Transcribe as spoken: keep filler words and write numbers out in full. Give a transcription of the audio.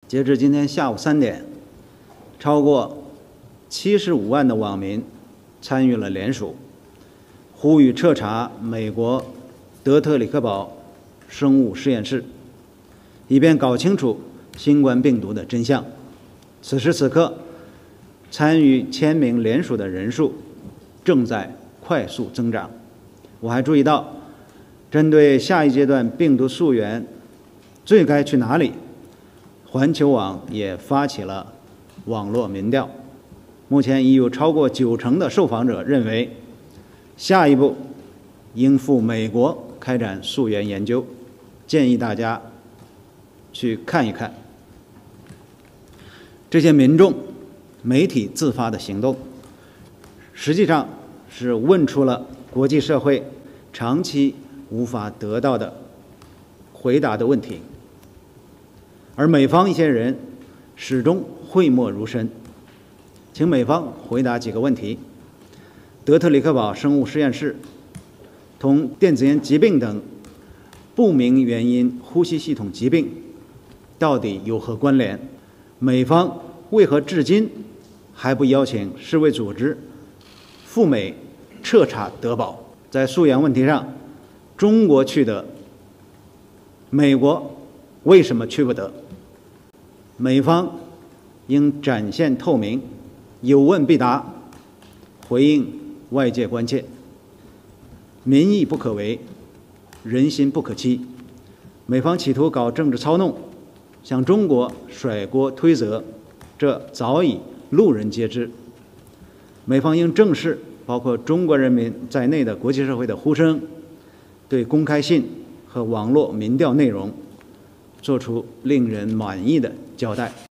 截至今天下午三点，超过七十五万的网民参与了联署，呼吁彻查美国德特里克堡生物实验室，以便搞清楚新冠病毒的真相。此时此刻，参与签名联署的人数正在快速增长。我还注意到，针对下一阶段病毒溯源最该去哪里，环球网也发起了网络民调。目前已有超过九成的受访者认为，下一步应赴美国开展溯源研究，建议大家去看一看这些民众、媒体自发的行动，实际上是问出了国际社会长期无法得到的回答的问题，而美方一些人始终讳莫如深。请美方回答几个问题：德特里克堡生物实验室同电子烟疾病等不明原因呼吸系统疾病到底有何关联？美方为何至今还不邀请世卫组织赴美彻查德堡？在溯源问题上，中国去得，美国为什么去不得？美方应展现透明，有问必答，回应外界关切。民意不可违，人心不可欺。美方企图搞政治操弄，向中国甩锅推责，这早已路人皆知。美方应正视包括中国人民在内的国际社会的呼声，对公开信和网络民调内容做出令人满意的交代。